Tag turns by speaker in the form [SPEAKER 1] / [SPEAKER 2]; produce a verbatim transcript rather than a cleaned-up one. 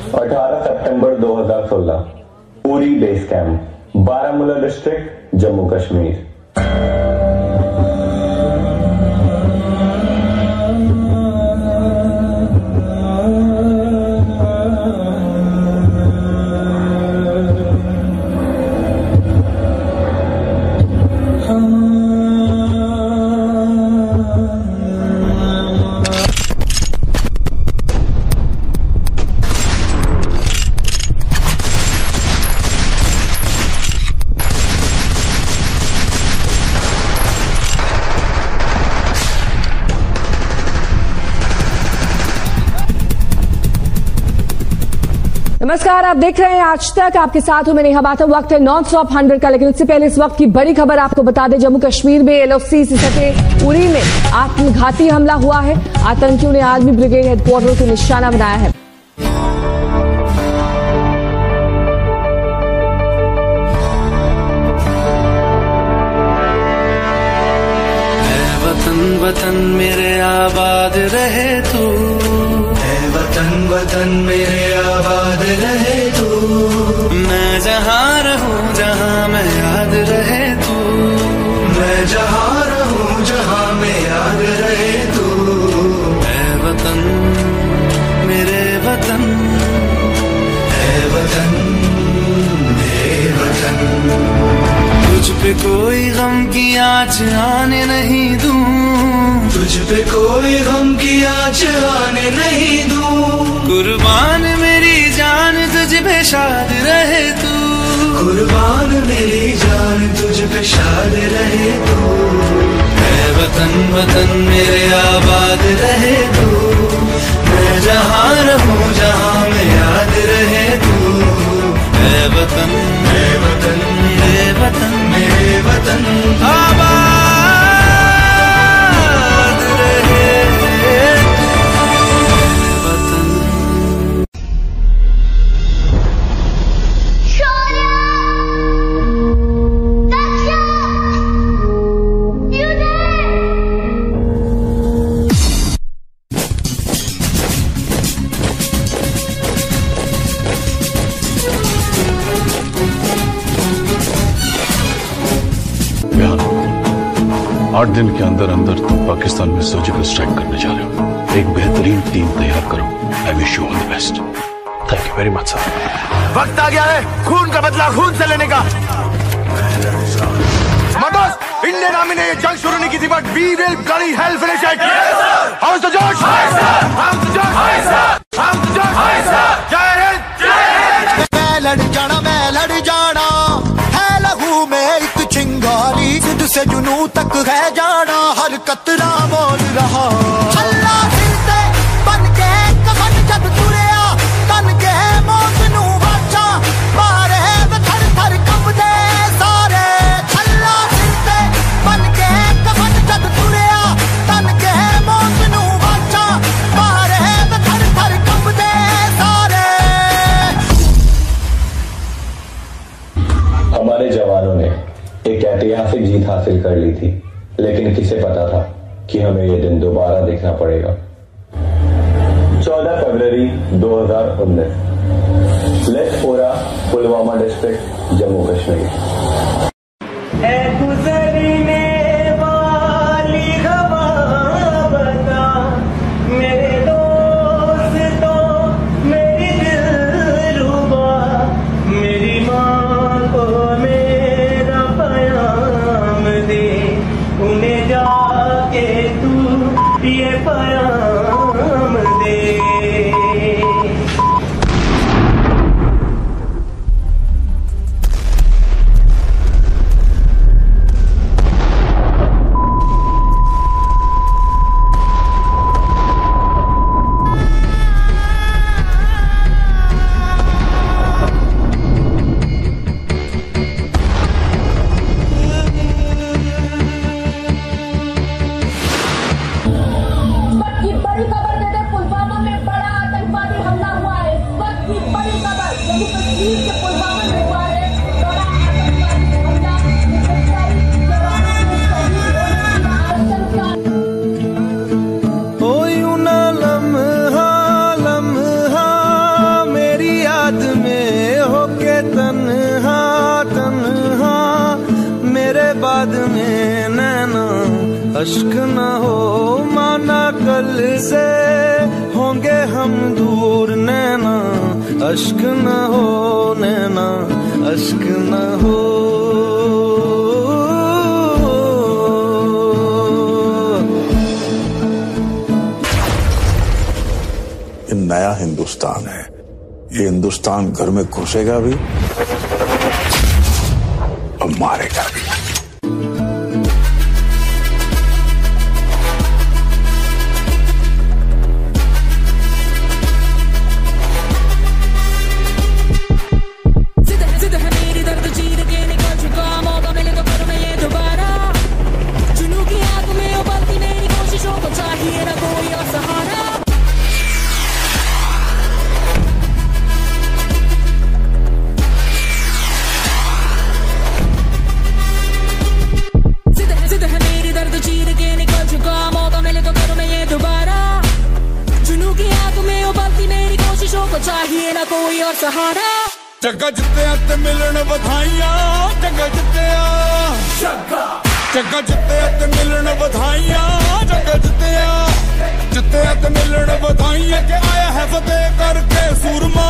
[SPEAKER 1] अठारह सितंबर दो हज़ार सोलह Uri base camp, Baramulla district, Jammu Kashmir.
[SPEAKER 2] नमस्कार, आप देख रहे हैं आज तक। आपके साथ हूं मैं नेहा बाथम। वक्त है नॉन स्टॉप हंड्रेड का, लेकिन इससे पहले इस वक्त की बड़ी खबर आपको बता दें। जम्मू कश्मीर में एलओसी से सटे उरी में आत्मघाती हमला हुआ है। आतंकियों ने आर्मी ब्रिगेड हेडक्वार्टर को निशाना बनाया है।
[SPEAKER 3] वतन वतन मेरे आबाद रहे तू, वतन वतन मेरे आबाद रहे तू। मैं जहाँ रहूँ जहाँ मैं याद रहे तू, मैं जहाँ रहूँ जहाँ मैं याद रहे तू। ऐ वतन मेरे वतन, ऐ वतन मेरे वतन। तुझ पे कोई गम की आँच आने नहीं दूं, तुझ पे कोई गम की आँच आने नहीं दूं। कुर्बान मेरी जान तुझ पे शाद रहे तू, कुर्बान मेरी जान तुझ पे शाद रहे तू। ऐ वतन वतन मेरे आबाद रहे तू, मैं जहाँ रहूँ जहाँ मैं याद रहे तू। ऐ वतन मेरे वतन, मेरे वतन, मेरे वतन आबाद
[SPEAKER 4] आठ दिन के अंदर अंदर तुम पाकिस्तान में सर्जिकल स्ट्राइक करने जा रहे हो। एक बेहतरीन टीम तैयार करो। I wish you all the best. Thank you very much sir.
[SPEAKER 5] वक्त आ गया है खून का बदला खून से लेने का। मदोस, इंडियन आर्मी ने ये जंग शुरू नहीं की थी, but we will bloody hell finish it. How is the josh? How is the josh? How is the josh? जय हिंद, जय हिंद। मैं लड़ जाना, मैं लड़ जाना है लहू में एक चिंगारी। सिद्ध से जुनू तक है जाना, हर कतरा बोल रहा। अल्लाह दिल से बन के कफन जब तुरिया, तन के मौत नू वाचा मारे थर थर कंबदे सारे। अल्लाह दिल से बन के कफन जब तुरिया, तन के मौत नू वाचा मारे थर थर कंबदे सारे।
[SPEAKER 1] हमारे जवानों ने एक ऐतिहासिक जीत हासिल कर ली थी, लेकिन किसे पता था कि हमें यह दिन दोबारा देखना पड़ेगा। चौदह फरवरी दो हज़ार उन्नीस, लेथपोरा, पुलवामा डिस्ट्रिक्ट, जम्मू कश्मीर।
[SPEAKER 3] याद में नैना अश्क न हो माना कल से होंगे हम दूर नैना अश्क न हो नैना अश्क न हो।
[SPEAKER 6] ये नया हिंदुस्तान है, ये हिंदुस्तान घर में घुसेगा भी और मारेगा भी।
[SPEAKER 7] चाहिए ना कोई और सहारा।
[SPEAKER 8] जग्गा जित्तिया ते मिलन बधाइयां जग्गा जित्तिया जग्गा जित्तिया ते मिलन बधाइयां जग्गा जित्तिया जित्तिया ते मिलन बधाइयां के आया है फतेह करके सूरमा